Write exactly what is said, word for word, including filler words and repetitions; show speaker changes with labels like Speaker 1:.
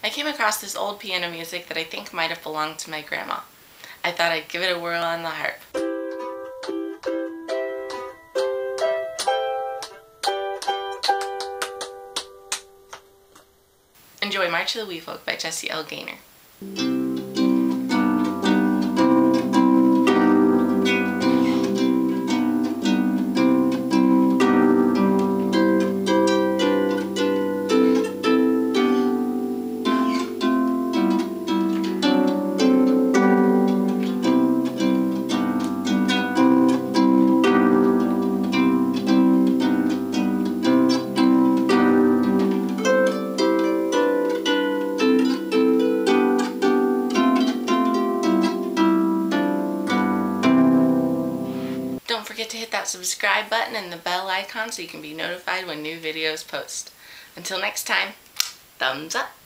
Speaker 1: I came across this old piano music that I think might have belonged to my grandma. I thought I'd give it a whirl on the harp. Enjoy March of the Wee Folk by Jessie L. Gaynor. Don't forget to hit that subscribe button and the bell icon so you can be notified when new videos post. Until next time, thumbs up!